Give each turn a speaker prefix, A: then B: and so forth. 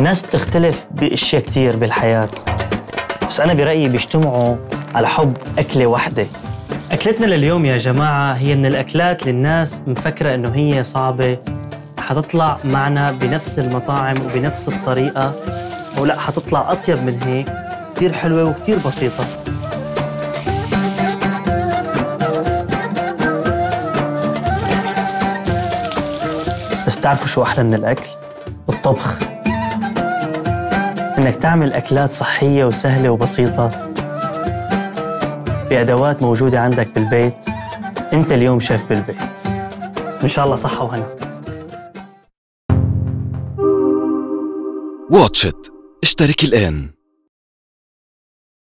A: الناس بتختلف بأشياء كتير بالحياة، بس أنا برأيي بيجتمعوا على حب أكلة واحدة. أكلتنا لليوم يا جماعة هي من الأكلات اللي الناس مفكرة إنه هي صعبة، حتطلع معنا بنفس المطاعم وبنفس الطريقة، ولا حتطلع أطيب من هيك، كتير حلوة وكتير بسيطة. بس تعرفوا شو أحلى من الأكل؟ الطبخ. إنك تعمل أكلات صحية وسهلة وبسيطة بأدوات موجودة عندك بالبيت. أنت اليوم شيف بالبيت، إن شاء الله صحة وهنا.
B: واتش إت، اشترك الآن.